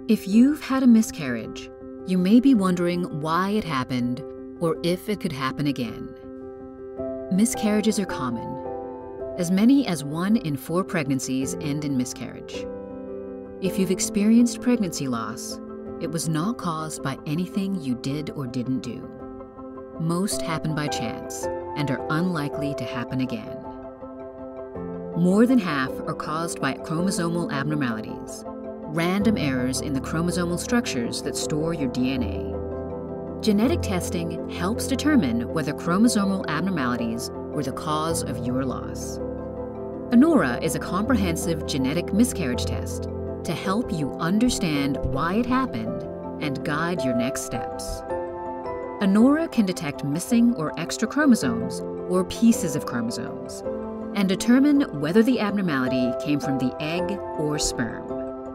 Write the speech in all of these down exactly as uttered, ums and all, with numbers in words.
If you've had a miscarriage, you may be wondering why it happened or if it could happen again. Miscarriages are common. As many as one in four pregnancies end in miscarriage. If you've experienced pregnancy loss, it was not caused by anything you did or didn't do. Most happen by chance and are unlikely to happen again. More than half are caused by chromosomal abnormalities, random errors in the chromosomal structures that store your D N A. Genetic testing helps determine whether chromosomal abnormalities were the cause of your loss. Anora is a comprehensive genetic miscarriage test to help you understand why it happened and guide your next steps. Anora can detect missing or extra chromosomes or pieces of chromosomes and determine whether the abnormality came from the egg or sperm.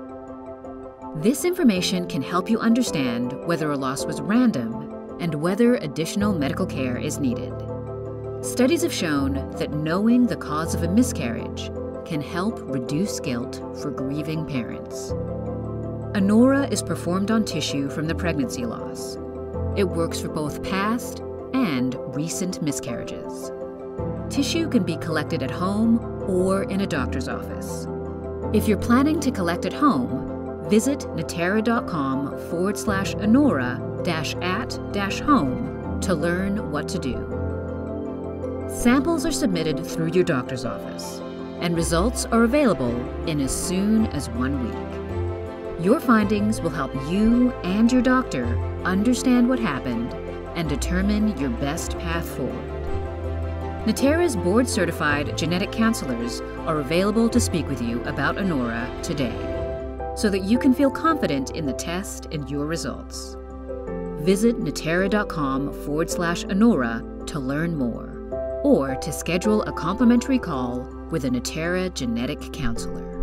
This information can help you understand whether a loss was random and whether additional medical care is needed. Studies have shown that knowing the cause of a miscarriage can help reduce guilt for grieving parents. Anora is performed on tissue from the pregnancy loss. It works for both past and recent miscarriages. Tissue can be collected at home or in a doctor's office. If you're planning to collect at home, visit natera.com forward slash Anora dash at dash home to learn what to do. Samples are submitted through your doctor's office, and results are available in as soon as one week. Your findings will help you and your doctor understand what happened and determine your best path forward. Natera's board-certified genetic counselors are available to speak with you about Anora today, so that you can feel confident in the test and your results. Visit natera.com forward slash Anora to learn more, or to schedule a complimentary call with a Natera genetic counselor.